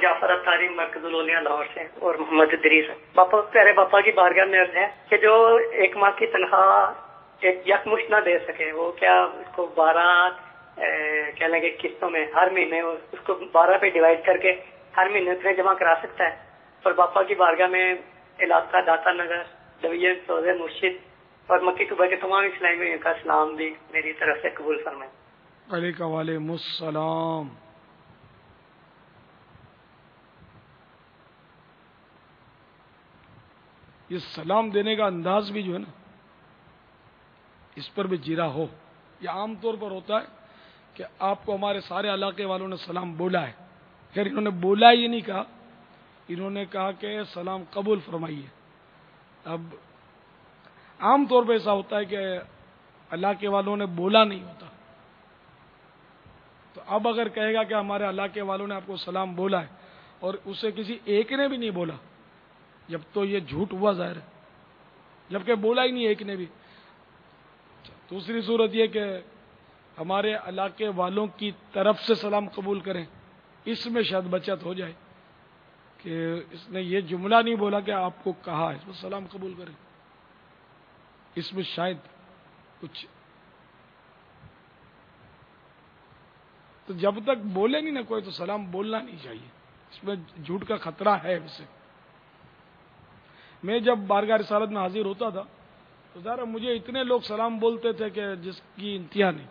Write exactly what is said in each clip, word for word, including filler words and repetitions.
جعفر اتاری مرکز الولیا لاہور سے اور محمد ادریس. باپا پیارے باپا کی بارگاہ میں عرض ہے کہ جو ایک ماہ کی تنخواہ ایک یکمشت نہ دے سکے وہ کیا اس کو بارہ کہہ لیں گے قسطوں میں ہر مہینے اس کو بارہ پہ ڈیوائڈ کر کے ہر مہینے اتنے جمع کرا سکتا ہے؟ اور باپا کی بارگاہ میں علاقہ داتا نگر ڈویژن سوزے مرشد اور مکی صوبہ کے تمام اسلامیوں کا سلام بھی میری طرف سے قبول فرمائیں. علیکم وعلیکم السلام. یہ سلام دینے کا انداز بھی جو ہے نا اس پر بھی جیرا ہو. یہ عام طور پر ہوتا ہے کہ آپ کو ہمارے سارے علاقے والوں نے سلام بولا ہے. خیر انہوں نے بولا یہ نہیں کہا, انہوں نے کہا کہ سلام قبول فرمائیے. اب عام طور پہ ایسا ہوتا ہے کہ علاقے والوں نے بولا نہیں ہوتا, تو اب اگر کہے گا کہ ہمارے علاقے والوں نے آپ کو سلام بولا ہے اور اسے کسی ایک نے بھی نہیں بولا, جب تو یہ جھوٹ ہوا ظاہر ہے, جبکہ بولا ہی نہیں ایک نے بھی. دوسری صورت یہ کہ ہمارے علاقے والوں کی طرف سے سلام قبول کریں, اس میں شاید بچت ہو جائے کہ اس نے یہ جملہ نہیں بولا کہ آپ کو کہا ہے, اس میں سلام قبول کریں, اس میں شاید کچھ. تو جب تک بولے نہیں نا کوئی تو سلام بولنا نہیں چاہیے, اس میں جھوٹ کا خطرہ ہے. ویسے میں جب بارگاہ رسالت میں حاضر ہوتا تھا تو ذرا مجھے اتنے لوگ سلام بولتے تھے کہ جس کی انتہا نہیں.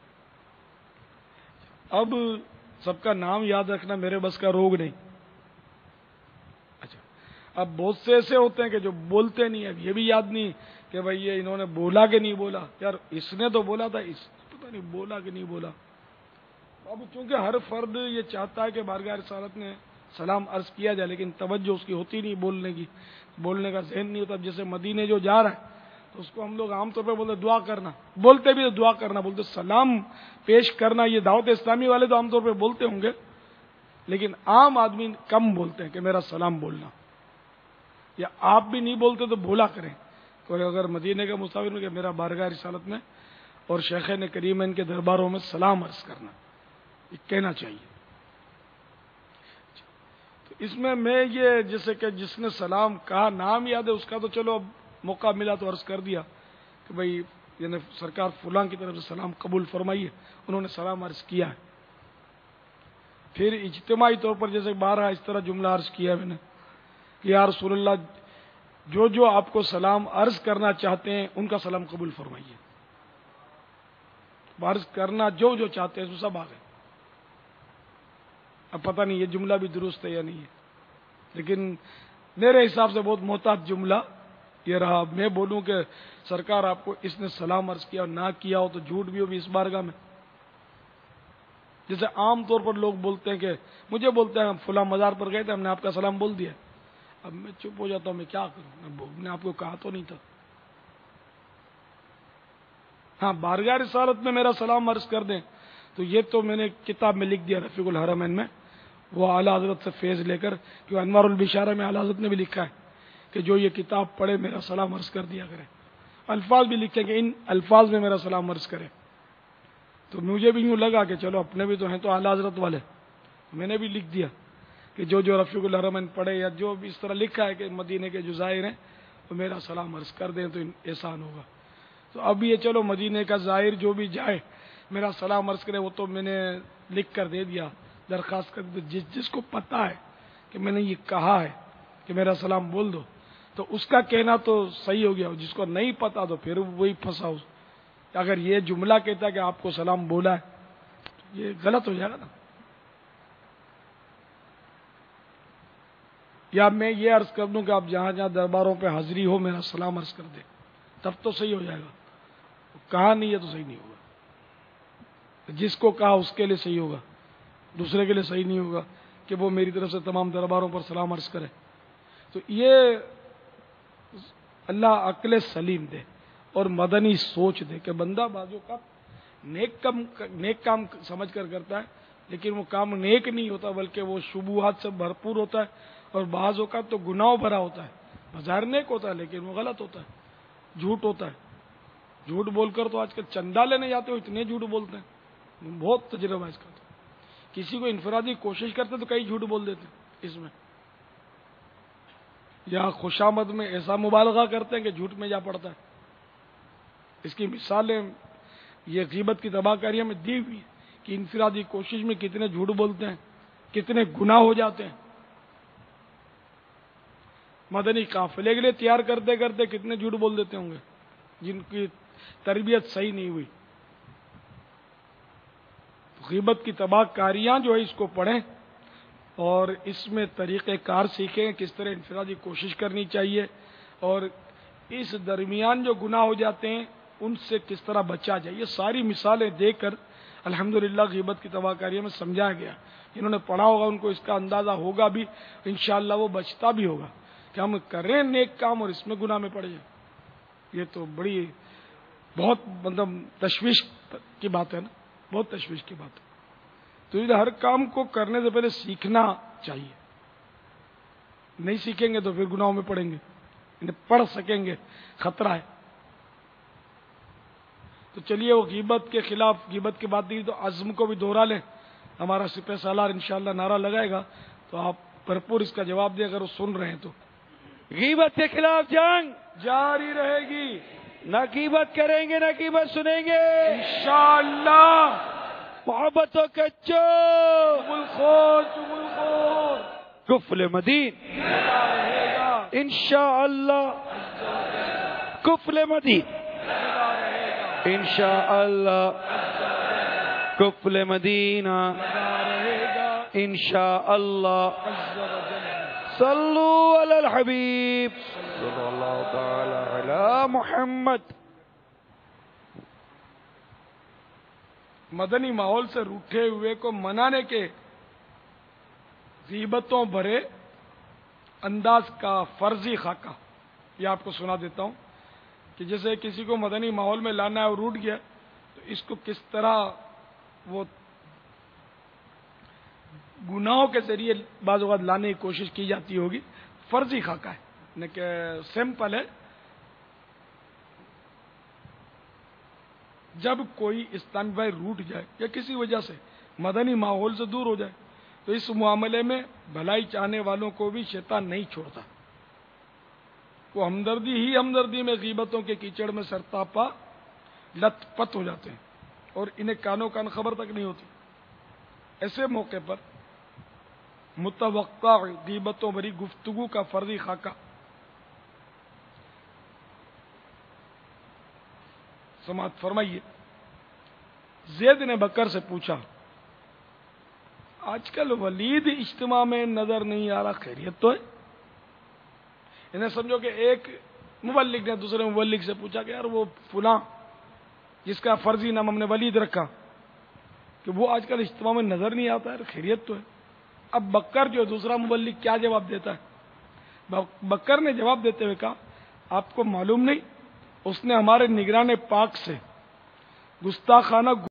اب سب کا نام یاد رکھنا میرے بس کا روگ نہیں. اچھا, اب بہت سے ایسے ہوتے ہیں کہ جو بولتے نہیں, اب یہ بھی یاد نہیں کہ بھائی یہ انہوں نے بولا کہ نہیں بولا. یار اس نے تو بولا تھا, اس پتہ نہیں بولا کہ نہیں بولا. اب چونکہ ہر فرد یہ چاہتا ہے کہ بارگاہ رسالت میں سلام عرض کیا جائے, لیکن توجہ اس کی ہوتی نہیں بولنے کی, بولنے کا ذہن نہیں ہوتا. اب جیسے مدینے جو جا رہا ہے تو اس کو ہم لوگ عام طور پہ بولتے دعا کرنا, بولتے بھی تو دعا کرنا بولتے, سلام پیش کرنا یہ دعوت اسلامی والے تو عام طور پہ بولتے ہوں گے, لیکن عام آدمی کم بولتے ہیں کہ میرا سلام بولنا, یا آپ بھی نہیں بولتے تو بولا کریں. کوئی اگر مدینے کا مسافر ہو کہ میرا بارگاہ رسالت میں اور شیخین کریمین کے درباروں میں سلام عرض کرنا, یہ کہنا چاہیے. تو اس میں میں یہ جیسے کہ جس نے سلام کہا نام یاد ہے اس کا تو چلو اب موقع ملا تو عرض کر دیا کہ بھائی یعنی سرکار فلاں کی طرف سے سلام قبول فرمائیے, انہوں نے سلام عرض کیا ہے. پھر اجتماعی طور پر جیسے بارہ اس طرح جملہ عرض کیا ہے میں نے کہ یا رسول اللہ جو جو آپ کو سلام عرض کرنا چاہتے ہیں ان کا سلام قبول فرمائیے. عرض کرنا جو جو چاہتے ہیں وہ سب آ گئے. اب پتہ نہیں یہ جملہ بھی درست ہے یا نہیں ہے, لیکن میرے حساب سے بہت محتاط جملہ یہ رہا. میں بولوں کہ سرکار آپ کو اس نے سلام عرض کیا اور نہ کیا ہو تو جھوٹ بھی ہو بھی اس بارگاہ میں. جیسے عام طور پر لوگ بولتے ہیں کہ مجھے بولتے ہیں ہم فلاں مزار پر گئے تھے, ہم نے آپ کا سلام بول دیا. اب میں چپ ہو جاتا ہوں, میں کیا کروں, میں نے آپ کو کہا تو نہیں تھا. ہاں بارگاہ رسالت میں میرا سلام عرض کر دیں تو یہ تو میں نے کتاب میں لکھ دیا رفیق الحرمین میں, وہ اعلیٰ حضرت سے فیض لے کر, کہ انوار البشارہ میں اعلیٰ حضرت نے بھی لکھا ہے کہ جو یہ کتاب پڑھے میرا سلام عرض کر دیا کرے. الفاظ بھی لکھے کہ ان الفاظ میں میرا سلام عرض کرے. تو مجھے بھی یوں لگا کہ چلو اپنے بھی تو ہیں تو اعلیٰ حضرت والے, میں نے بھی لکھ دیا کہ جو جو رفیق الحرمین پڑھے یا جو بھی اس طرح لکھا ہے کہ مدینے کے جو زائر ہیں وہ میرا سلام عرض کر دیں تو احسان ہوگا. تو اب یہ چلو مدینے کا زائر جو بھی جائے میرا سلام عرض کرے, وہ تو میں نے لکھ کر دے دیا, درخواست کر دی. جس جس کو پتہ ہے کہ میں نے یہ کہا ہے کہ میرا سلام بول دو تو اس کا کہنا تو صحیح ہو گیا. جس کو نہیں پتا تو پھر وہی پھنسا. اگر یہ جملہ کہتا ہے کہ آپ کو سلام بولا ہے تو یہ غلط ہو جائے گا نا. یا میں یہ عرض کر دوں کہ آپ جہاں جہاں درباروں پہ حاضری ہو میرا سلام عرض کر دیں, تب تو صحیح ہو جائے گا. کہا نہیں ہے تو صحیح نہیں ہوگا. جس کو کہا اس کے لیے صحیح ہوگا, دوسرے کے لیے صحیح نہیں ہوگا کہ وہ میری طرف سے تمام درباروں پر سلام عرض کرے. تو یہ اللہ عقل سلیم دے اور مدنی سوچ دے کہ بندہ بازو کا نیک کام نیک کام سمجھ کر کرتا ہے, لیکن وہ کام نیک نہیں ہوتا بلکہ وہ شبہات سے بھرپور ہوتا ہے, اور بعض اوقات تو گناہ بھرا ہوتا ہے. بظاہر نیک ہوتا ہے لیکن وہ غلط ہوتا ہے, جھوٹ ہوتا ہے. جھوٹ بول کر تو آج کل چندہ لینے جاتے ہو اتنے جھوٹ بولتے ہیں, بہت تجربہ اس کا تو کسی کو انفرادی کوشش کرتے تو کئی جھوٹ بول دیتے اس میں، یا خوشامد میں ایسا مبالغہ کرتے ہیں کہ جھوٹ میں جا پڑتا ہے۔ اس کی مثالیں یہ غیبت کی تباہ کاریوں میں دی ہوئی ہیں کہ انفرادی کوشش میں کتنے جھوٹ بولتے ہیں، کتنے گناہ ہو جاتے ہیں۔ مدنی قافلے کے لیے تیار کرتے کرتے کتنے جھوٹ بول دیتے ہوں گے جن کی تربیت صحیح نہیں ہوئی۔ غیبت کی تباہ کاریاں جو ہے اس کو پڑھیں اور اس میں طریقہ کار سیکھیں، کس طرح انفرادی کوشش کرنی چاہیے، اور اس درمیان جو گناہ ہو جاتے ہیں ان سے کس طرح بچا جائے۔ یہ ساری مثالیں دے کر الحمدللہ غیبت کی تباہ کاریوں میں سمجھایا گیا۔ جنہوں نے پڑھا ہوگا ان کو اس کا اندازہ ہوگا بھی، انشاءاللہ وہ بچتا بھی ہوگا کہ ہم کریں نیک کام اور اس میں گناہ میں پڑ جائیں۔ یہ تو بڑی بہت مطلب تشویش کی بات ہے نا، بہت تشویش کی بات ہے۔ تو یہ ہر کام کو کرنے سے پہلے سیکھنا چاہیے، نہیں سیکھیں گے تو پھر گناہوں میں پڑیں گے، انہیں پڑھ سکیں گے خطرہ ہے۔ تو چلیے وہ غیبت کے خلاف غیبت کی بات نہیں تو عزم کو بھی دوہرا لیں۔ ہمارا سپہ سالار انشاءاللہ نعرہ لگائے گا تو آپ بھرپور اس کا جواب دیں اگر وہ سن رہے ہیں تو۔ غیبت کے خلاف جنگ جاری رہے گی، نہ غیبت کریں گے نہ غیبت سنیں گے انشاءاللہ۔ محبتوں کے چو چغل خور چغل خور کفل مدین لگا رہے گا، انشاءاللہ، کفل مدین لگا رہے گا، انشاءاللہ، کفل مدینہ لگا رہے گا، انشاءاللہ۔ عز و جل۔ صلو علی الحبیب صلی اللہ تعالی علی محمد۔ مدنی ماحول سے روٹھے ہوئے کو منانے کے غیبتوں بھرے انداز کا فرضی خاکہ یہ آپ کو سنا دیتا ہوں کہ جیسے کسی کو مدنی ماحول میں لانا ہے اور روٹ گیا تو اس کو کس طرح وہ گناہوں کے ذریعے بعض اوقات لانے کی کوشش کی جاتی ہوگی۔ فرضی خاکہ ہے یعنی کہ سمپل ہے۔ جب کوئی اسلامی بھائی روٹ جائے یا کسی وجہ سے مدنی ماحول سے دور ہو جائے تو اس معاملے میں بھلائی چاہنے والوں کو بھی شیطان نہیں چھوڑتا، وہ ہمدردی ہی ہمدردی میں غیبتوں کے کیچڑ میں سرتاپا لت پت ہو جاتے ہیں اور انہیں کانوں کان خبر تک نہیں ہوتی۔ ایسے موقع پر متوقع غیبتوں بھری گفتگو کا فرضی خاکہ سماعت فرمائیے۔ زید نے بکر سے پوچھا، آج کل ولید اجتماع میں نظر نہیں آ رہا، خیریت تو ہے؟ انہیں سمجھو کہ ایک مبلغ نے دوسرے مبلغ سے پوچھا کہ یار وہ فلاں جس کا فرضی نام ہم نے ولید رکھا کہ وہ آج کل اجتماع میں نظر نہیں آتا ہے، خیریت تو ہے؟ اب بکر جو دوسرا مبلغ کیا جواب دیتا ہے؟ بکر نے جواب دیتے ہوئے کہا، آپ کو معلوم نہیں اس نے ہمارے نگران پاک سے گستاخانہ